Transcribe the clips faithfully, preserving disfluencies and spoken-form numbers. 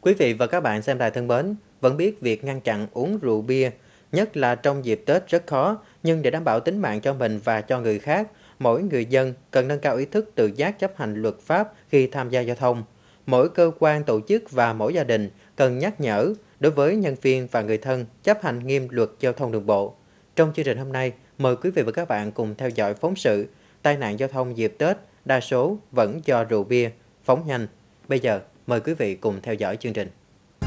Quý vị và các bạn xem đài thân mến, vẫn biết việc ngăn chặn uống rượu bia, nhất là trong dịp Tết rất khó, nhưng để đảm bảo tính mạng cho mình và cho người khác, mỗi người dân cần nâng cao ý thức tự giác chấp hành luật pháp khi tham gia giao thông. Mỗi cơ quan tổ chức và mỗi gia đình cần nhắc nhở đối với nhân viên và người thân chấp hành nghiêm luật giao thông đường bộ. Trong chương trình hôm nay, mời quý vị và các bạn cùng theo dõi phóng sự tai nạn giao thông dịp Tết đa số vẫn do rượu bia, phóng nhanh. Bây giờ, mời quý vị cùng theo dõi chương trình.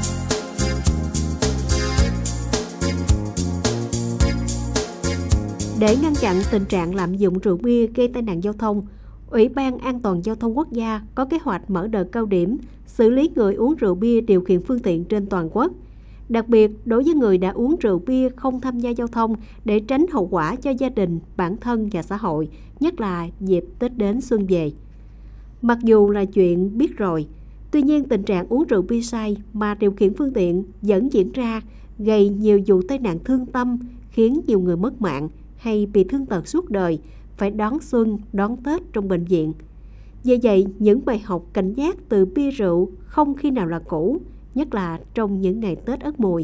Để ngăn chặn tình trạng lạm dụng rượu bia gây tai nạn giao thông, Ủy ban An toàn giao thông quốc gia có kế hoạch mở đợt cao điểm xử lý người uống rượu bia điều khiển phương tiện trên toàn quốc. Đặc biệt, đối với người đã uống rượu bia không tham gia giao thông để tránh hậu quả cho gia đình, bản thân và xã hội, nhất là dịp Tết đến xuân về. Mặc dù là chuyện biết rồi, tuy nhiên tình trạng uống rượu bia say mà điều khiển phương tiện vẫn diễn ra, gây nhiều vụ tai nạn thương tâm, khiến nhiều người mất mạng hay bị thương tật suốt đời, phải đón xuân, đón Tết trong bệnh viện. Vì vậy, những bài học cảnh giác từ bia rượu không khi nào là cũ, nhất là trong những ngày Tết Ất Mùi.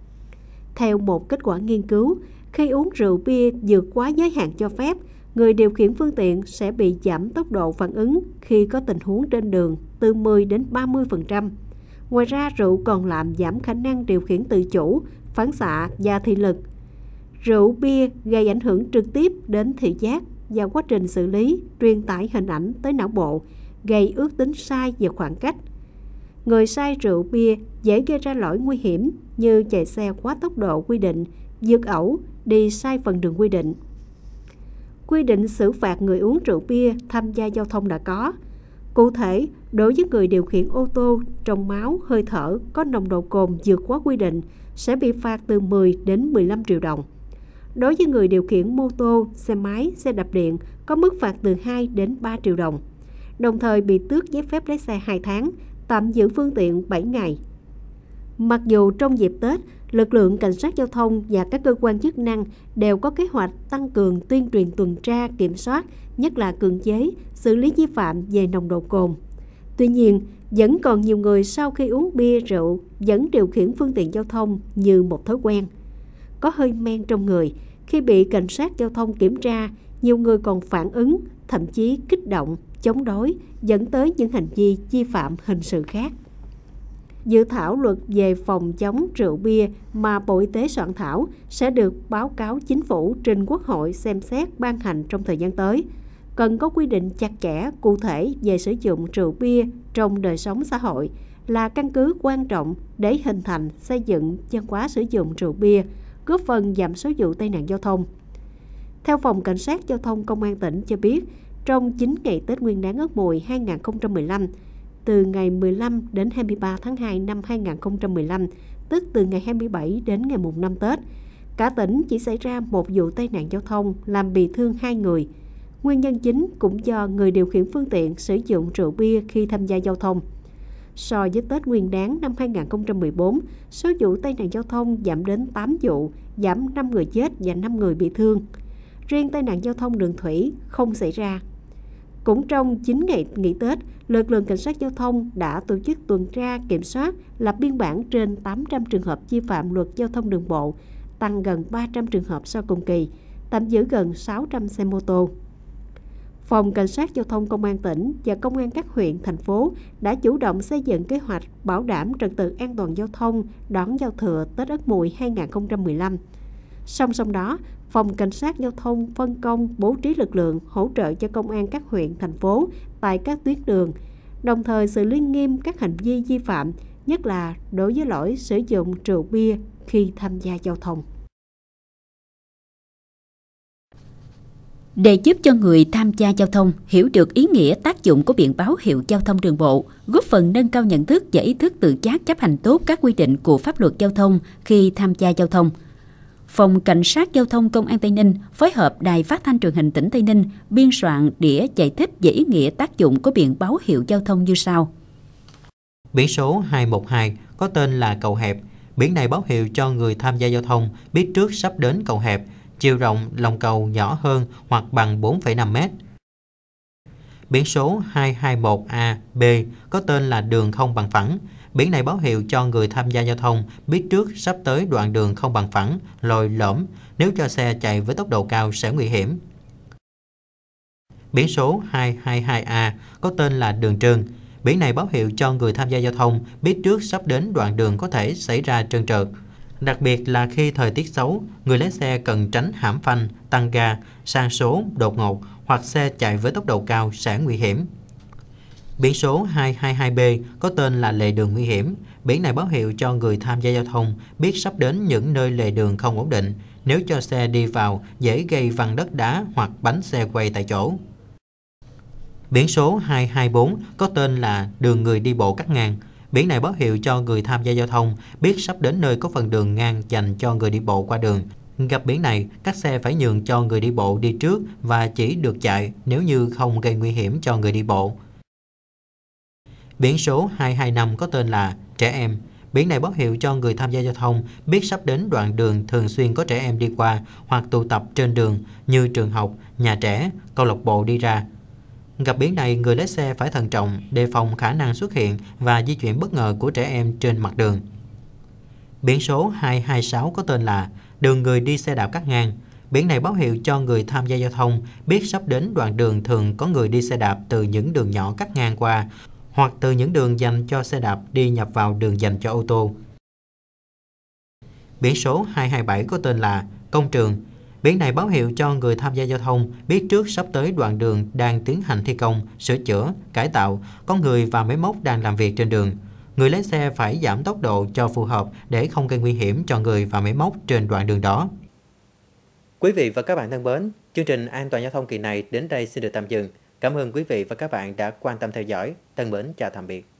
Theo một kết quả nghiên cứu, khi uống rượu bia vượt quá giới hạn cho phép, người điều khiển phương tiện sẽ bị giảm tốc độ phản ứng khi có tình huống trên đường từ mười đến ba mươi phần trăm. Ngoài ra, rượu còn làm giảm khả năng điều khiển tự chủ, phản xạ và thị lực. Rượu bia gây ảnh hưởng trực tiếp đến thị giác và quá trình xử lý, truyền tải hình ảnh tới não bộ, gây ước tính sai về khoảng cách. Người say rượu bia dễ gây ra lỗi nguy hiểm như chạy xe quá tốc độ quy định, vượt ẩu, đi sai phần đường quy định. Quy định xử phạt người uống rượu bia tham gia giao thông đã có. Cụ thể, đối với người điều khiển ô tô trong máu, hơi thở có nồng độ cồn vượt quá quy định sẽ bị phạt từ mười đến mười lăm triệu đồng. Đối với người điều khiển mô tô, xe máy, xe đạp điện có mức phạt từ hai đến ba triệu đồng. Đồng thời bị tước giấy phép lái xe hai tháng, tạm giữ phương tiện bảy ngày. Mặc dù trong dịp Tết, lực lượng cảnh sát giao thông và các cơ quan chức năng đều có kế hoạch tăng cường tuyên truyền tuần tra, kiểm soát, nhất là cưỡng chế, xử lý vi phạm về nồng độ cồn. Tuy nhiên, vẫn còn nhiều người sau khi uống bia rượu vẫn điều khiển phương tiện giao thông như một thói quen. Có hơi men trong người, khi bị cảnh sát giao thông kiểm tra, nhiều người còn phản ứng, thậm chí kích động, chống đối, dẫn tới những hành vi vi phạm hình sự khác. Dự thảo luật về phòng chống rượu bia mà Bộ Y tế soạn thảo sẽ được báo cáo Chính phủ trình Quốc hội xem xét ban hành trong thời gian tới. Cần có quy định chặt chẽ, cụ thể về sử dụng rượu bia trong đời sống xã hội là căn cứ quan trọng để hình thành, xây dựng văn hóa sử dụng rượu bia, góp phần giảm số vụ tai nạn giao thông. Theo Phòng Cảnh sát Giao thông Công an tỉnh cho biết, trong chín ngày Tết Nguyên đán Ất Mùi hai nghìn không trăm mười lăm, từ ngày mười lăm đến hai mươi ba tháng hai năm hai nghìn không trăm mười lăm, tức từ ngày hai mươi bảy đến ngày mùng năm Tết, cả tỉnh chỉ xảy ra một vụ tai nạn giao thông làm bị thương hai người. Nguyên nhân chính cũng do người điều khiển phương tiện sử dụng rượu bia khi tham gia giao thông. So với Tết Nguyên đán năm hai nghìn không trăm mười bốn, số vụ tai nạn giao thông giảm đến tám vụ, giảm năm người chết và năm người bị thương. Riêng tai nạn giao thông đường thủy không xảy ra. Cũng trong chín ngày nghỉ Tết, lực lượng cảnh sát giao thông đã tổ chức tuần tra, kiểm soát, lập biên bản trên tám trăm trường hợp vi phạm luật giao thông đường bộ, tăng gần ba trăm trường hợp so cùng kỳ, tạm giữ gần sáu trăm xe mô tô. Phòng Cảnh sát Giao thông Công an tỉnh và Công an các huyện, thành phố đã chủ động xây dựng kế hoạch bảo đảm trật tự an toàn giao thông đón giao thừa Tết Ất Mùi hai nghìn không trăm mười lăm. Song song đó, Phòng Cảnh sát Giao thông phân công bố trí lực lượng hỗ trợ cho công an các huyện, thành phố tại các tuyến đường, đồng thời xử lý nghiêm các hành vi vi phạm, nhất là đối với lỗi sử dụng rượu bia khi tham gia giao thông. Để giúp cho người tham gia giao thông hiểu được ý nghĩa tác dụng của biển báo hiệu giao thông đường bộ, góp phần nâng cao nhận thức và ý thức tự giác chấp hành tốt các quy định của pháp luật giao thông khi tham gia giao thông, Phòng Cảnh sát Giao thông Công an Tây Ninh phối hợp Đài Phát thanh Truyền hình tỉnh Tây Ninh biên soạn đĩa giải thích về ý nghĩa tác dụng của biển báo hiệu giao thông như sau. Biển số hai một hai có tên là cầu hẹp. Biển này báo hiệu cho người tham gia giao thông biết trước sắp đến cầu hẹp, chiều rộng lòng cầu nhỏ hơn hoặc bằng bốn phẩy năm mét. Biển số hai hai một A B có tên là đường không bằng phẳng. Biển này báo hiệu cho người tham gia giao thông biết trước sắp tới đoạn đường không bằng phẳng, lồi lõm, nếu cho xe chạy với tốc độ cao sẽ nguy hiểm. Biển số hai hai hai A có tên là đường trơn. Biển này báo hiệu cho người tham gia giao thông biết trước sắp đến đoạn đường có thể xảy ra trơn trượt. Đặc biệt là khi thời tiết xấu, người lái xe cần tránh hãm phanh, tăng ga, sang số đột ngột hoặc xe chạy với tốc độ cao sẽ nguy hiểm. Biển số hai hai hai B có tên là lề đường nguy hiểm. Biển này báo hiệu cho người tham gia giao thông biết sắp đến những nơi lề đường không ổn định. Nếu cho xe đi vào, dễ gây văng đất đá hoặc bánh xe quay tại chỗ. Biển số hai hai bốn có tên là đường người đi bộ cắt ngang. Biển này báo hiệu cho người tham gia giao thông biết sắp đến nơi có phần đường ngang dành cho người đi bộ qua đường. Gặp biển này, các xe phải nhường cho người đi bộ đi trước và chỉ được chạy nếu như không gây nguy hiểm cho người đi bộ. Biển số hai hai năm có tên là trẻ em. Biển này báo hiệu cho người tham gia giao thông biết sắp đến đoạn đường thường xuyên có trẻ em đi qua hoặc tụ tập trên đường như trường học, nhà trẻ, câu lạc bộ đi ra. Gặp biển này, người lái xe phải thận trọng, đề phòng khả năng xuất hiện và di chuyển bất ngờ của trẻ em trên mặt đường. Biển số hai hai sáu có tên là đường người đi xe đạp cắt ngang. Biển này báo hiệu cho người tham gia giao thông biết sắp đến đoạn đường thường có người đi xe đạp từ những đường nhỏ cắt ngang qua hoặc từ những đường dành cho xe đạp đi nhập vào đường dành cho ô tô. Biển số hai hai bảy có tên là công trường. Biển này báo hiệu cho người tham gia giao thông biết trước sắp tới đoạn đường đang tiến hành thi công, sửa chữa, cải tạo, có người và máy móc đang làm việc trên đường. Người lái xe phải giảm tốc độ cho phù hợp để không gây nguy hiểm cho người và máy móc trên đoạn đường đó. Quý vị và các bạn thân mến, chương trình An toàn giao thông kỳ này đến đây xin được tạm dừng. Cảm ơn quý vị và các bạn đã quan tâm theo dõi. Thân mến chào tạm biệt.